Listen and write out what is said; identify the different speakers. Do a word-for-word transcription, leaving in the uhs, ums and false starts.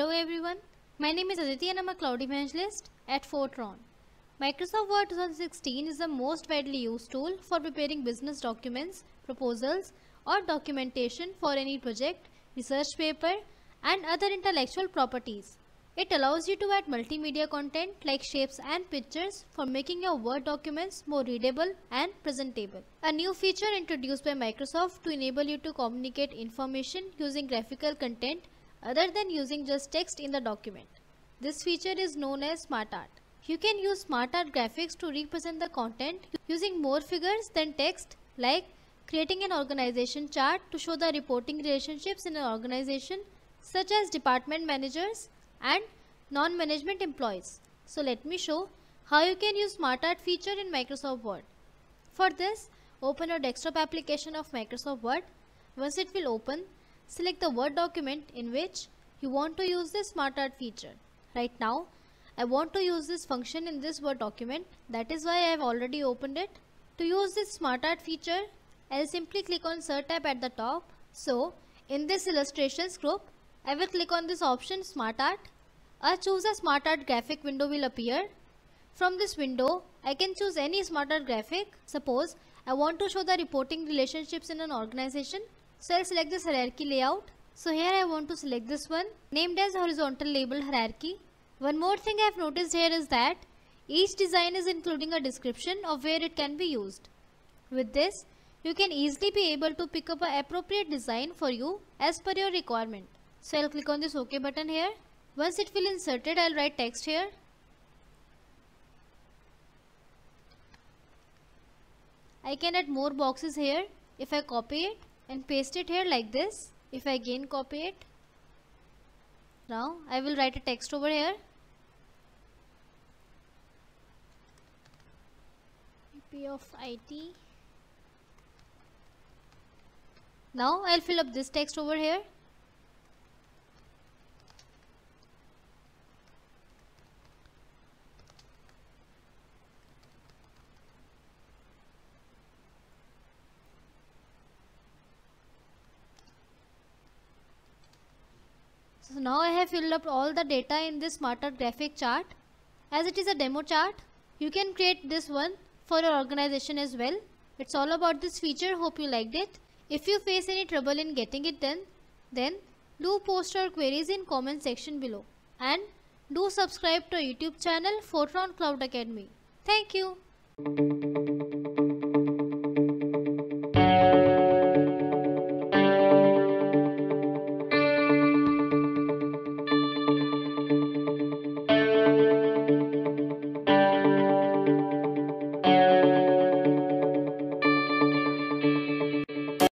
Speaker 1: Hello everyone, my name is Aditi and I am a Cloud Evangelist at Foetron. Microsoft Word twenty sixteen is the most widely used tool for preparing business documents, proposals or documentation for any project, research paper and other intellectual properties. It allows you to add multimedia content like shapes and pictures for making your Word documents more readable and presentable. A new feature introduced by Microsoft to enable you to communicate information using graphical content other than using just text in the document. This feature is known as Smart Art. You can use Smart Art graphics to represent the content using more figures than text, like creating an organization chart to show the reporting relationships in an organization, such as department managers and non-management employees. So let me show how you can use Smart Art feature in Microsoft Word. For this, open your desktop application of Microsoft Word. Once it will open, select the Word document in which you want to use this Smart Art feature. Right now, I want to use this function in this Word document. That is why I have already opened it. To use this Smart Art feature, I'll simply click on Search tab at the top. So, in this illustrations group, I will click on this option Smart Art. A choose a Smart Art graphic window will appear. From this window, I can choose any Smart Art graphic. Suppose I want to show the reporting relationships in an organization. So I'll select this hierarchy layout. So here I want to select this one, named as horizontal label hierarchy. One more thing I have noticed here is that each design is including a description of where it can be used. With this, you can easily be able to pick up an appropriate design for you as per your requirement. So I'll click on this OK button here. Once it will inserted, I'll write text here. I can add more boxes here if I copy it and paste it here like this. If I again copy it. Now I will write a text over here. V P of I T. Now I'll fill up this text over here. So now I have filled up all the data in this Smart Art graphic chart. As it is a demo chart, you can create this one for your organization as well. It's all about this feature. Hope you liked it. If you face any trouble in getting it done, then do post your queries in comment section below. And do subscribe to our YouTube channel Foetron Cloud Academy. Thank you.